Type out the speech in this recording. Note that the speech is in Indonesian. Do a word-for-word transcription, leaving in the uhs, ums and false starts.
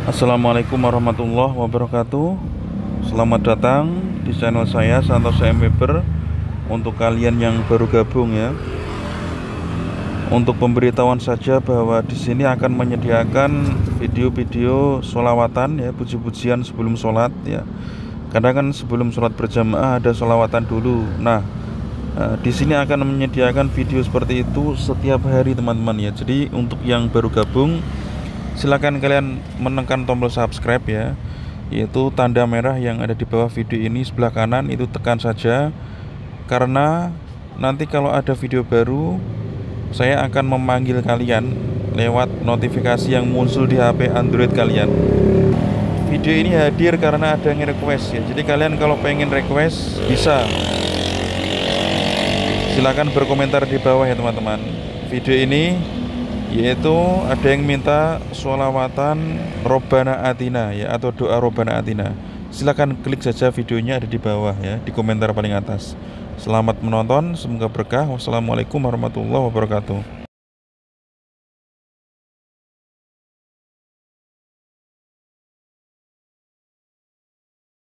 Assalamualaikum warahmatullahi wabarakatuh. Selamat datang di channel saya Santoso M Weber. Untuk kalian yang baru gabung ya, untuk pemberitahuan saja bahwa di sini akan menyediakan video-video sholawatan ya, puji-pujian sebelum sholat ya. Kadang kan sebelum sholat berjamaah ada sholawatan dulu. Nah, eh, di sini akan menyediakan video seperti itu setiap hari teman-teman ya. Jadi untuk yang baru gabung, silakan kalian menekan tombol subscribe ya, yaitu tanda merah yang ada di bawah video ini sebelah kanan, itu tekan saja. Karena nanti kalau ada video baru, saya akan memanggil kalian lewat notifikasi yang muncul di H P Android kalian. Video ini hadir karena ada yang request ya. Jadi kalian kalau pengen request bisa, silakan berkomentar di bawah ya teman-teman. Video ini yaitu ada yang minta sholawatan Robbana Atina ya, atau doa Robbana Atina. Silakan klik saja videonya ada di bawah ya, di komentar paling atas. Selamat menonton, semoga berkah. Wassalamualaikum warahmatullahi wabarakatuh.